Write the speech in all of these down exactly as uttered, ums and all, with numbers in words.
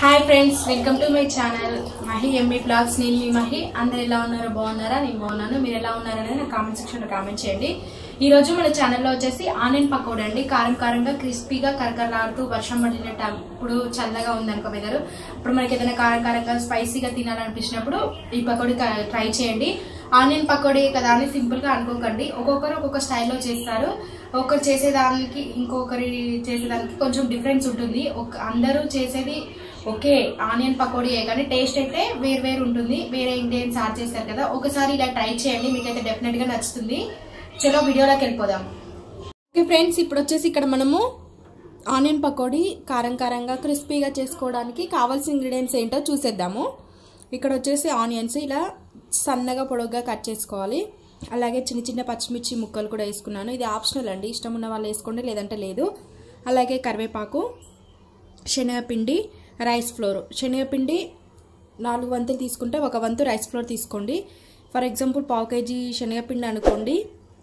Hi friends welcome to my channel Mahi MB blogs నేను మీ మహి అందరూ ఎలా ఉన్నారు బాగున్నారా నేను బాగున్నాను మీరు ఎలా ఉన్నారు అనేది నా కామెంట్ సెక్షన్ లో కామెంట్ చేయండి ఈ రోజు మన ఛానల్ లో వచ్చేసి ఆనియన్ పకోడీ అండి కారం కారంగా క్రిస్పీగా కరకరలాడుతూ వర్షం పడినప్పుడు చల్లగా ఉంది అనుకో వెదర్ ఇప్పుడు మనకి ఏదైనా కారం కారంగా స్పైసీగా తినాలనిపించినప్పుడు ఈ పకోడీ ట్రై చేయండి ఆనియన్ పకోడీ కదా అని సింపుల్ గా అనుకోకండి ఒక్కొక్కరు ఒక్కొక్క స్టైల్లో చేస్తారు ఒకరు చేసేదానికి ఇంకొకరి చేసేదానికి కొంచెం డిఫరెన్స్ ఉంటుంది అందరూ చేసేది ఓకే ఆనియన్ పకోడీయే కానీ టేస్ట్ అయితే వేరు వేరు ఉంటుంది వేరే ఇంగ్రీడియంట్స్ యాడ్ చేస్తారు కదా ఒకసారి ఇలా ట్రై చేయండి మీకైతే డెఫినెట్ గా నచ్చుతుంది చలో వీడియోలోకి వెళ్ళిపోదాం ఓకే ఫ్రెండ్స్ ఇప్పుడు వచ్చేసి ఇక్కడ మనము ఆనియన్ పకోడీ కారం కారంగా క్రిస్పీగా చేసుకోవడానికి కావాల్సిన ఇంగ్రీడియంట్స్ ఏంటో చూసేద్దాము ఇక్కడ వచ్చేసి ఆనియన్స్ ఇలా సన్నగా పొడవుగా కట్ చేసుకోవాలి అలాగే చిన్న చిన్న పచ్చిమిర్చి ముక్కలు కూడా వేసుకున్నాను ఇది ఆప్షనల్ అండి ఇష్టం ఉన్న వాళ్ళు వేసుకోండి లేదంటే లేదు అలాగే కరివేపాకు శనగపిండి రైస్ ఫ్లోర్ శనగపిండి నాలుగు వంతులు తీసుకుంటే ఒక వంతు రైస్ ఫ్లోర్ తీసుకోండి ఫర్ ఎగ్జాంపుల్ పావు కేజీ శనగపిండి అనుకోండి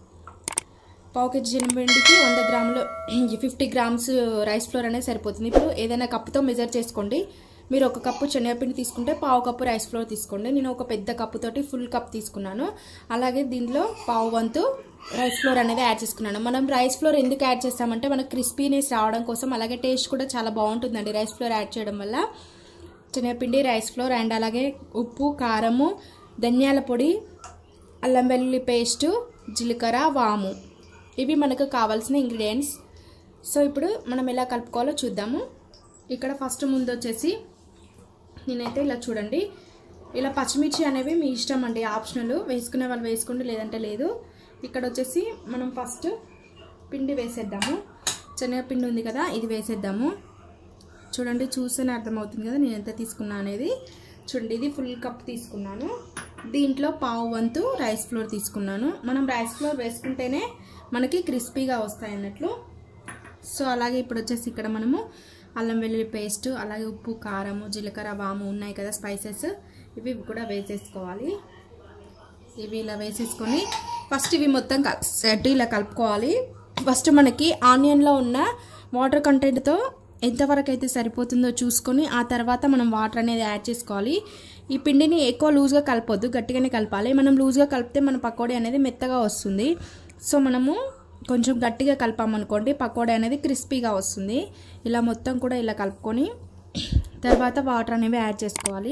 పావు కేజీ శనగపిండికి వంద గ్రాములు ఫిఫ్టీ గ్రామ్స్ రైస్ ఫ్లోర్ అనేది సరిపోతుంది ఇప్పుడు ఏదైనా కప్పుతో మెజర్ చేసుకోండి మీరు ఒక కప్పు శనగపిండి తీసుకుంటే పావు కప్పు రైస్ ఫ్లోర్ తీసుకోండి నేను ఒక పెద్ద కప్పు తోటి ఫుల్ కప్ తీసుకున్నాను అలాగే దీనిలో పావు వంతు రైస్ ఫ్లోర్ అనేది యాడ్ చేసుకున్నాను మనం రైస్ ఫ్లోర్ ఎందుకు యాడ్ చేస్తామంటే మనకు క్రిస్పీనెస్ రావడం కోసం అలాగే టేస్ట్ కూడా చాలా బాగుంటుందండి రైస్ ఫ్లోర్ యాడ్ చేయడం వల్ల శనగపిండి రైస్ ఫ్లోర్ అండ్ అలాగే ఉప్పు కారము ధనియాల పొడి అల్లం వెల్లుల్లి పేస్టు జీలకర్ర వాము ఇవి మనకు కావాల్సిన ఇంగ్రీడియంట్స్ సో ఇప్పుడు మనం ఎలా కలుపుకోవాలో చూద్దాము ఇక్కడ ఫస్ట్ ముందు వచ్చేసి నేనైతే ఇలా చూడండి ఇలా పచ్చిమిర్చి అనేవి మీ ఇష్టం అండి ఆప్షనల్ వేసుకునే వాళ్ళు వేసుకోండి లేదంటే లేదు ఇక్కడ వచ్చేసి మనం ఫస్ట్ పిండి వేసేద్దాము శనగపిండి ఉంది కదా ఇది వేసేద్దాము చూడండి చూస్తేనే అర్థమవుతుంది కదా నేను ఎంత తీసుకున్నా అనేది చూడండి ఇది ఫుల్ కప్ తీసుకున్నాను దీంట్లో పావు వంతు రైస్ ఫ్లోర్ తీసుకున్నాను మనం రైస్ ఫ్లోర్ వేసుకుంటేనే మనకి క్రిస్పీగా వస్తాయి అన్నట్లు సో అలాగే ఇప్పుడు వచ్చేసి ఇక్కడ మనము అల్లం వెల్లుల్లి పేస్ట్ అలాగే ఉప్పు కారము జీలకర్ర వాము ఉన్నాయి కదా స్పైసెస్ ఇవి కూడా వేసేసుకోవాలి ఇవి ఇలా వేసేసుకొని ఫస్ట్ ఇవి మొత్తం సెట్ ఇలా కలుపుకోవాలి ఫస్ట్ మనకి ఆనియన్లో ఉన్న వాటర్ కంటెంట్తో ఎంతవరకు అయితే సరిపోతుందో చూసుకొని ఆ తర్వాత మనం వాటర్ అనేది యాడ్ చేసుకోవాలి ఈ పిండిని ఎక్కువ లూజ్గా కలపొద్దు గట్టిగానే కలపాలి మనం లూజ్గా కలిపితే మన పకోడీ అనేది మెత్తగా వస్తుంది సో మనము కొంచెం గట్టిగా కలిపామనుకోండి పకోడీ అనేది క్రిస్పీగా వస్తుంది ఇలా మొత్తం కూడా ఇలా కలుపుకొని తర్వాత వాటర్ అనేవి యాడ్ చేసుకోవాలి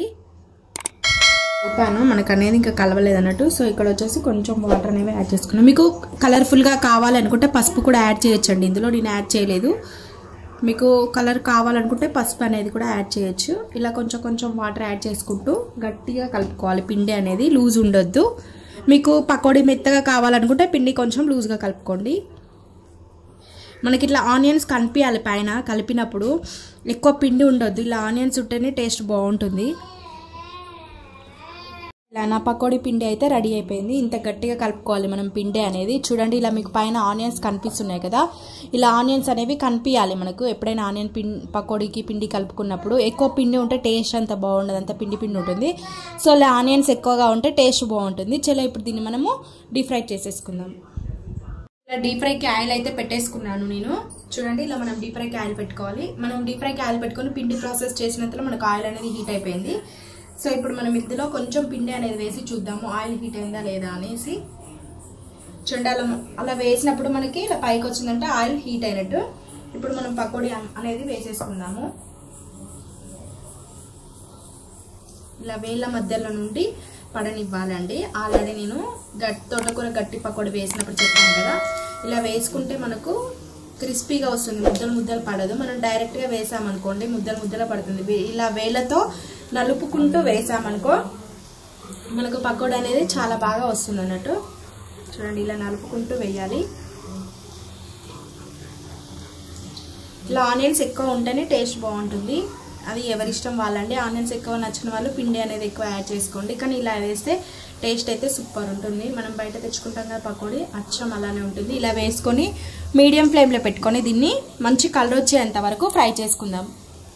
కలిపాను మనకు అనేది ఇంకా కలవలేదు అన్నట్టు సో ఇక్కడ వచ్చేసి కొంచెం వాటర్ అనేవి యాడ్ చేసుకున్నాం మీకు కలర్ఫుల్గా కావాలనుకుంటే పసుపు కూడా యాడ్ చేయొచ్చండి ఇందులో నేను యాడ్ చేయలేదు మీకు కలర్ కావాలనుకుంటే పసుపు అనేది కూడా యాడ్ చేయొచ్చు ఇలా కొంచెం కొంచెం వాటర్ యాడ్ చేసుకుంటూ గట్టిగా కలుపుకోవాలి పిండి అనేది లూజ్ ఉండొద్దు మీకు పకోడీ మెత్తగా కావాలనుకుంటే పిండి కొంచెం లూజ్గా కలుపుకోండి మనకి ఇట్లా ఆనియన్స్ కనిపించాలి పైన కలిపినప్పుడు ఎక్కువ పిండి ఉండొద్దు ఇలా ఆనియన్స్ ఉంటేనే టేస్ట్ బాగుంటుంది ఇలా నా పకోడీ పిండి అయితే రెడీ అయిపోయింది ఇంత గట్టిగా కలుపుకోవాలి మనం పిండి అనేది చూడండి ఇలా మీకు పైన ఆనియన్స్ కనిపిస్తున్నాయి కదా ఇలా ఆనియన్స్ అనేవి కనిపించాలి మనకు ఎప్పుడైనా ఆనియన్ పిండి పకోడీకి పిండి కలుపుకున్నప్పుడు ఎక్కువ పిండి ఉంటే టేస్ట్ అంత బాగుండదు అంత పిండి పిండి ఉంటుంది సో ఇలా ఆనియన్స్ ఎక్కువగా ఉంటే టేస్ట్ బాగుంటుంది చలో ఇప్పుడు దీన్ని మనము డీప్ ఫ్రై చేసేసుకుందాం ఇలా డీప్ ఫ్రైకి ఆయిల్ అయితే పెట్టేసుకున్నాను నేను చూడండి ఇలా మనం డీప్ ఫ్రైకి ఆయిల్ పెట్టుకోవాలి మనం డీప్ ఫ్రైకి ఆయిల్ పెట్టుకొని పిండి ప్రాసెస్ చేసినంతలో మనకు ఆయిల్ అనేది హీట్ అయిపోయింది సో ఇప్పుడు మనం ఇందులో కొంచెం పిండి అనేది వేసి చూద్దాము ఆయిల్ హీట్ అయిందా లేదా అనేసి చూడండి అలా అలా వేసినప్పుడు మనకి ఇలా పైకి వచ్చిందంటే ఆయిల్ హీట్ అయినట్టు ఇప్పుడు మనం పకోడీ అనేది వేసేసుకుందాము ఇలా వేళ్ళ మధ్యలో నుండి పడనివ్వాలండి ఆల్రెడీ నేను గట్టి తోటకూర గట్టి పకోడీ వేసినప్పుడు చెప్పాను కదా ఇలా వేసుకుంటే మనకు క్రిస్పీగా వస్తుంది ముద్దలు ముద్దలు పడదు మనం డైరెక్ట్గా వేసామనుకోండి ముద్దలు ముద్దలు పడుతుంది ఇలా వేళ్ళతో నలుపుకుంటూ వేసామనుకో మనకు పకోడీ అనేది చాలా బాగా వస్తుంది అన్నట్టు చూడండి ఇలా నలుపుకుంటూ వేయాలి ఇలా ఆనియన్స్ ఎక్కువ ఉంటేనే టేస్ట్ బాగుంటుంది అది ఎవరిష్టం వాళ్ళండి ఆనియన్స్ ఎక్కువ నచ్చిన వాళ్ళు పిండి అనేది ఎక్కువ యాడ్ చేసుకోండి కానీ ఇలా వేస్తే టేస్ట్ అయితే సూపర్ ఉంటుంది మనం బయట తెచ్చుకుంటాం కదా పకోడీ అచ్చం అలానే ఉంటుంది ఇలా వేసుకొని మీడియం ఫ్లేమ్లో పెట్టుకొని దీన్ని మంచి కలర్ వచ్చేంత వరకు ఫ్రై చేసుకుందాం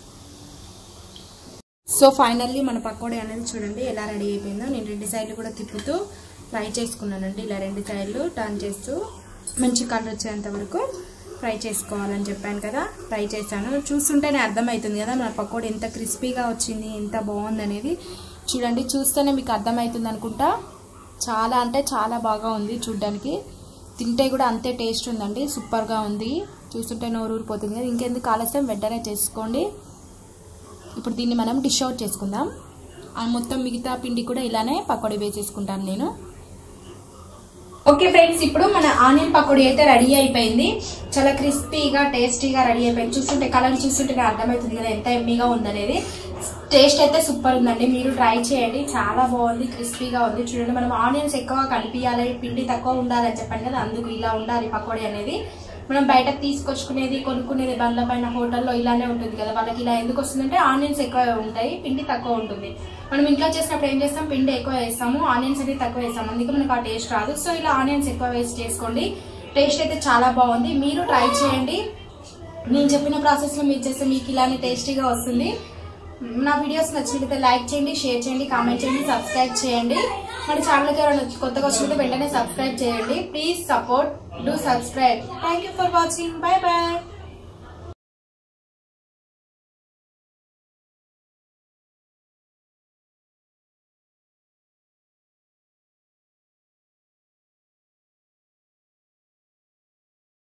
సో ఫైనల్లీ మన పకోడీ అనేది చూడండి ఎలా రెడీ అయిపోయిందో నేను రెండు సైడ్లు కూడా తిప్పుతూ ఫ్రై చేసుకున్నానండి ఇలా రెండు సైడ్లు టర్న్ చేస్తూ మంచి కలర్ వచ్చేంత వరకు ఫ్రై చేసుకోవాలని చెప్పాను కదా, ఫ్రై చేశాను. చూస్తుంటేనే అర్థమవుతుంది కదా మన పకోడీ ఎంత క్రిస్పీగా వచ్చింది, ఎంత బాగుంది అనేది. చూడండి, చూస్తేనే మీకు అర్థమవుతుంది అనుకుంటా. చాలా అంటే చాలా బాగా ఉంది చూడ్డానికి, తింటే కూడా అంతే టేస్ట్ ఉందండి, సూపర్గా ఉంది. చూస్తుంటే నోరు ఊరిపోతుంది కదా. ఇంకెందుకు ఆలస్యం, వెంటనే చేసుకోండి. ఇప్పుడు దీన్ని మనం డిష్ అవుట్ చేసుకుందాం. మొత్తం మిగతా పిండి కూడా ఇలానే పకోడీ వేసేసుకుంటాను నేను. ఓకే ఫ్రెండ్స్, ఇప్పుడు మన ఆనియన్ పకోడీ అయితే రెడీ అయిపోయింది. చాలా క్రిస్పీగా టేస్టీగా రెడీ అయిపోయింది. చూస్తుంటే కలర్ చూస్తుంటే అర్థమవుతుంది కదా ఎంత ఎమ్మీగా ఉందనేది. టేస్ట్ అయితే సూపర్ ఉందండి, మీరు ట్రై చేయండి. చాలా బాగుంది, క్రిస్పీగా ఉంది. చూడండి, మనం ఆనియన్స్ ఎక్కువ కనిపించాలి, పిండి తక్కువ ఉండాలని చెప్పాను కదా, అందుకు ఇలా ఉండాలి పకోడీ అనేది. మనం బయట తీసుకొచ్చుకునేది కొనుక్కునేది బండ్ల పైన హోటల్లో ఇలానే ఉంటుంది కదా, వాళ్ళకి ఇలా ఎందుకు వస్తుందంటే ఆనియన్స్ ఎక్కువ ఉంటాయి, పిండి తక్కువ ఉంటుంది. మనం ఇంట్లో చేసినప్పుడు ఏం చేస్తాం, పిండి ఎక్కువ వేస్తాము, ఆనియన్స్ అనేది తక్కువ వేస్తాము, అందుకే మనకు ఆ టేస్ట్ రాదు. సో ఇలా ఆనియన్స్ ఎక్కువ వేస్ట్ చేసుకోండి. టేస్ట్ అయితే చాలా బాగుంది, మీరు ట్రై చేయండి. నేను చెప్పిన ప్రాసెస్లో మీరు చేస్తే మీకు ఇలానే టేస్టీగా వస్తుంది. నా వీడియోస్ నచ్చినట్లయితే లైక్ చేయండి, షేర్ చేయండి, కామెంట్ చేయండి, సబ్స్క్రైబ్ చేయండి. మన ఛానల్కి ఎవరైనా కొత్తగా వచ్చినట్టు వెంటనే సబ్స్క్రైబ్ చేయండి. Please support, do subscribe. Thank you for watching. Bye bye.